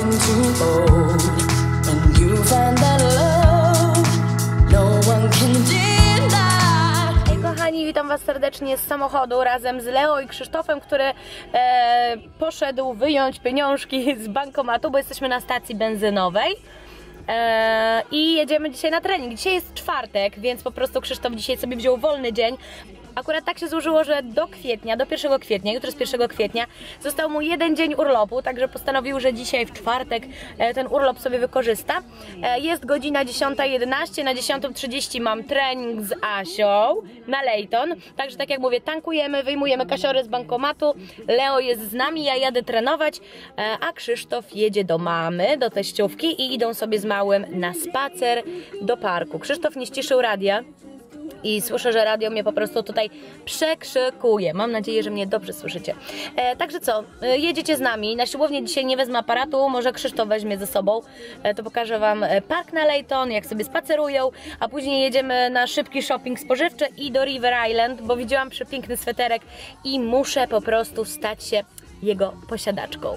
nothing to hold. When you find that love, no one can deny. Hej kochani, witam was serdecznie z samochodu razem z Leo i Krzysztofem, który poszedł wyjąć pieniążki z bankomatu, bo jesteśmy na stacji benzynowej. I jedziemy dzisiaj na trening. Dzisiaj jest czwartek, więc po prostu Krzysztof dzisiaj sobie wziął wolny dzień. Akurat tak się złożyło, że do kwietnia, do 1 kwietnia, jutro jest 1 kwietnia, został mu 1 dzień urlopu, także postanowił, że dzisiaj w czwartek ten urlop sobie wykorzysta. Jest godzina 10:11, na 10:30 mam trening z Asią na Leyton, także tak jak mówię, tankujemy, wyjmujemy kasiory z bankomatu, Leo jest z nami, ja jadę trenować, a Krzysztof jedzie do mamy, do teściówki i idą sobie z małym na spacer do parku. Krzysztof nie ściszył radia. I słyszę, że radio mnie po prostu tutaj przekrzykuje. Mam nadzieję, że mnie dobrze słyszycie. Także co, jedziecie z nami. Na siłownię dzisiaj nie wezmę aparatu, może Krzysztof weźmie ze sobą. To pokażę wam park na Leyton, jak sobie spacerują, a później jedziemy na szybki shopping spożywczy i do River Island, bo widziałam przepiękny sweterek i muszę po prostu stać się jego posiadaczką.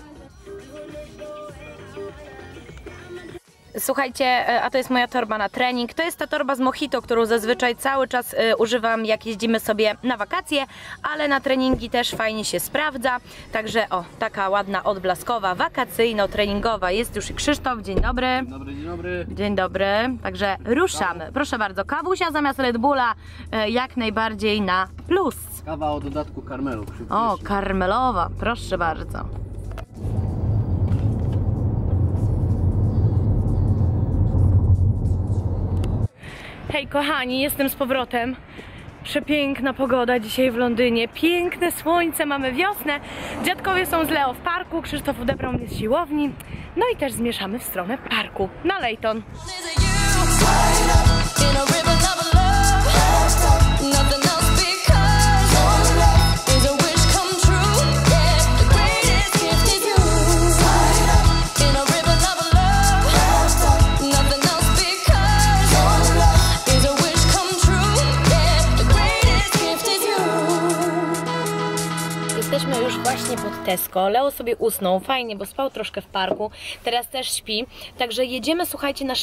Słuchajcie, a to jest moja torba na trening. To jest ta torba z Mojito, którą zazwyczaj cały czas używam, jak jeździmy sobie na wakacje, ale na treningi też fajnie się sprawdza. Także o, taka ładna, odblaskowa, wakacyjno-treningowa. Jest już i Krzysztof. Dzień dobry. Dzień dobry, dzień dobry. Dzień dobry. Także ruszamy. Proszę bardzo, kawusia zamiast Red Bulla jak najbardziej na plus. Kawa o dodatku karmelu. O, karmelowa. Proszę bardzo. Hej kochani, jestem z powrotem. Przepiękna pogoda dzisiaj w Londynie. Piękne słońce, mamy wiosnę. Dziadkowie są z Leo w parku, Krzysztof odebrał mnie z siłowni. No i też zmierzamy w stronę parku na Leyton. Jesteśmy już właśnie pod Tesco. Leo sobie usnął, fajnie, bo spał troszkę w parku. Teraz też śpi. Także jedziemy, słuchajcie, na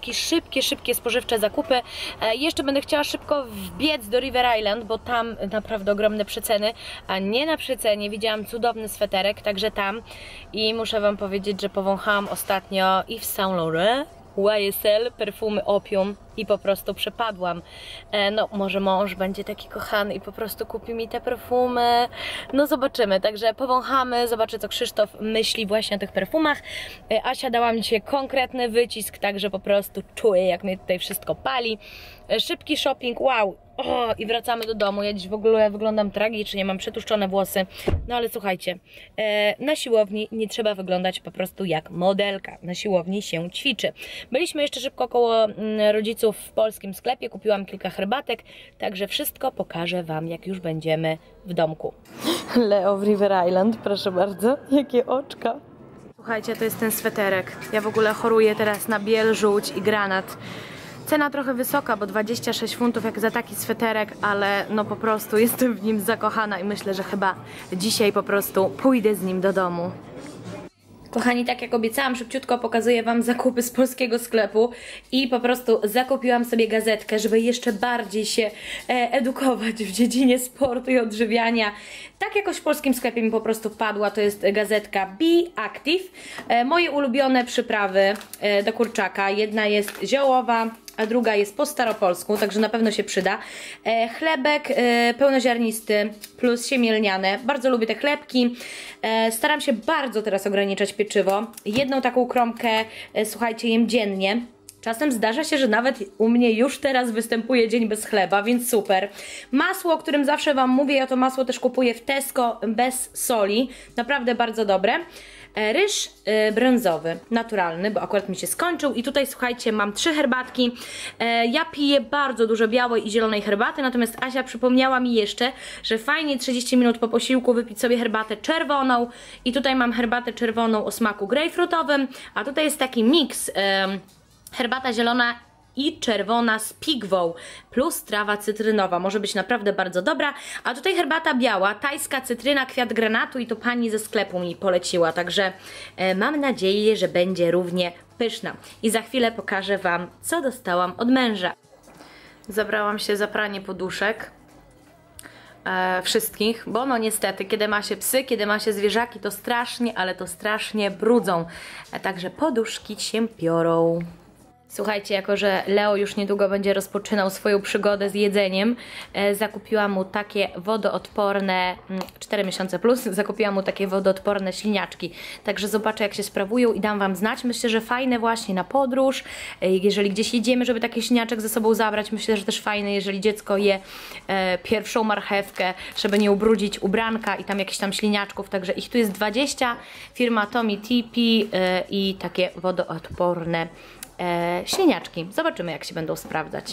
szybkie spożywcze zakupy. Jeszcze będę chciała szybko wbiec do River Island, bo tam naprawdę ogromne przeceny. A nie na przecenie widziałam cudowny sweterek, także tam. I muszę wam powiedzieć, że powąchałam ostatnio i w Saint Laurent, YSL, perfumy Opium i po prostu przepadłam. No może mąż będzie taki kochany i po prostu kupi mi te perfumy. No zobaczymy, także powąchamy, zobaczę co Krzysztof myśli właśnie o tych perfumach. Asia dała mi dzisiaj konkretny wycisk, także po prostu czuję jak mnie tutaj wszystko pali. Szybki shopping, wow! O, i wracamy do domu. Ja dziś w ogóle wyglądam tragicznie, mam przetłuszczone włosy. No ale słuchajcie, na siłowni nie trzeba wyglądać po prostu jak modelka. Na siłowni się ćwiczy. Byliśmy jeszcze szybko koło rodziców w polskim sklepie, kupiłam kilka herbatek, także wszystko pokażę wam, jak już będziemy w domku. Leo w River Island, proszę bardzo, jakie oczka. Słuchajcie, to jest ten sweterek. Ja w ogóle choruję teraz na biel, żółć i granat. Cena trochę wysoka, bo 26 funtów jak za taki sweterek, ale no po prostu jestem w nim zakochana i myślę, że chyba dzisiaj po prostu pójdę z nim do domu. Kochani, tak jak obiecałam, szybciutko pokazuję wam zakupy z polskiego sklepu i po prostu zakupiłam sobie gazetkę, żeby jeszcze bardziej się edukować w dziedzinie sportu i odżywiania. Tak jakoś w polskim sklepie mi po prostu wpadła, to jest gazetka Be Active. Moje ulubione przyprawy do kurczaka, jedna jest ziołowa, a druga jest po staropolsku, także na pewno się przyda. Chlebek pełnoziarnisty plus siemielniane. Bardzo lubię te chlebki. Staram się bardzo teraz ograniczać pieczywo. Jedną taką kromkę, słuchajcie, jem dziennie. Czasem zdarza się, że nawet u mnie już teraz występuje dzień bez chleba, więc super. Masło, o którym zawsze wam mówię, ja to masło też kupuję w Tesco bez soli. Naprawdę bardzo dobre. Ryż brązowy, naturalny, bo akurat mi się skończył i tutaj słuchajcie, mam 3 herbatki. Ja piję bardzo dużo białej i zielonej herbaty, natomiast Asia przypomniała mi jeszcze, że fajnie 30 minut po posiłku wypić sobie herbatę czerwoną i tutaj mam herbatę czerwoną o smaku grejpfrutowym, a tutaj jest taki miks, herbata zielona i czerwona z pigwą plus trawa cytrynowa. Może być naprawdę bardzo dobra. A tutaj herbata biała, tajska cytryna, kwiat granatu i to pani ze sklepu mi poleciła. Także mam nadzieję, że będzie równie pyszna. I za chwilę pokażę Wam, co dostałam od męża. Zabrałam się za pranie poduszek. Wszystkich, bo no niestety, kiedy ma się psy, kiedy ma się zwierzaki, to strasznie, ale to strasznie brudzą. Także poduszki się piorą. Słuchajcie, jako że Leo już niedługo będzie rozpoczynał swoją przygodę z jedzeniem, zakupiłam mu takie wodoodporne, 4 miesiące plus, zakupiłam mu takie wodoodporne śliniaczki. Także zobaczę, jak się sprawują i dam Wam znać. Myślę, że fajne właśnie na podróż, jeżeli gdzieś jedziemy, żeby taki śliniaczek ze sobą zabrać. Myślę, że też fajne, jeżeli dziecko je pierwszą marchewkę, żeby nie ubrudzić ubranka i tam jakichś tam śliniaczków. Także ich tu jest 20, firma Tommy Tipi i takie wodoodporne śliniaczki. Zobaczymy, jak się będą sprawdzać.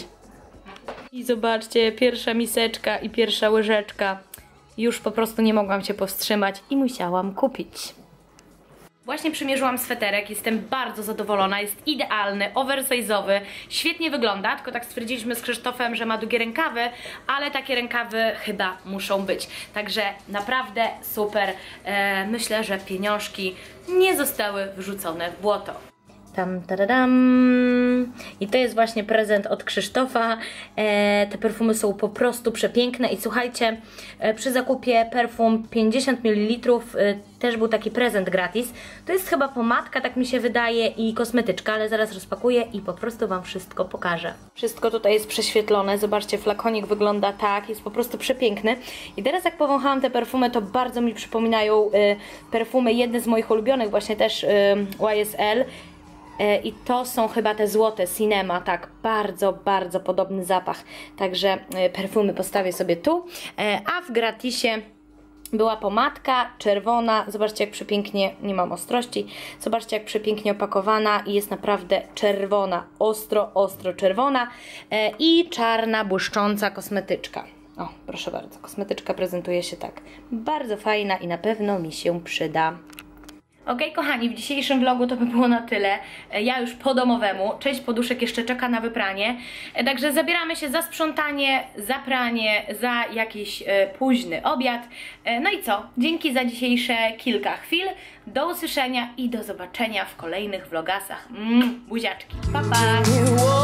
I zobaczcie, pierwsza miseczka i pierwsza łyżeczka. Już po prostu nie mogłam się powstrzymać i musiałam kupić. Właśnie przymierzyłam sweterek, jestem bardzo zadowolona, jest idealny, oversize'owy, świetnie wygląda, tylko tak stwierdziliśmy z Krzysztofem, że ma długie rękawy, ale takie rękawy chyba muszą być. Także naprawdę super, myślę, że pieniążki nie zostały wrzucone w błoto. Tam, tadadam. I to jest właśnie prezent od Krzysztofa. Te perfumy są po prostu przepiękne i słuchajcie, przy zakupie perfum 50 ml też był taki prezent gratis. To jest chyba pomadka, tak mi się wydaje, i kosmetyczka, ale zaraz rozpakuję i po prostu Wam wszystko pokażę. Wszystko tutaj jest prześwietlone, zobaczcie, flakonik wygląda tak, jest po prostu przepiękny. I teraz jak powąchałam te perfumy, to bardzo mi przypominają perfumy, jedne z moich ulubionych, właśnie też YSL. I to są chyba te złote Cinema, tak, bardzo, bardzo podobny zapach. Także perfumy postawię sobie tu, a w gratisie była pomadka czerwona, zobaczcie jak przepięknie, nie mam ostrości, zobaczcie jak przepięknie opakowana i jest naprawdę czerwona, ostro, ostro czerwona i czarna, błyszcząca kosmetyczka. O, proszę bardzo, kosmetyczka prezentuje się tak, bardzo fajna i na pewno mi się przyda. Ok, kochani, w dzisiejszym vlogu to by było na tyle. Ja już po domowemu, część poduszek jeszcze czeka na wypranie. Także zabieramy się za sprzątanie, za pranie, za jakiś późny obiad. No i co? Dzięki za dzisiejsze kilka chwil. Do usłyszenia i do zobaczenia w kolejnych vlogasach. Buziaczki. Pa, pa!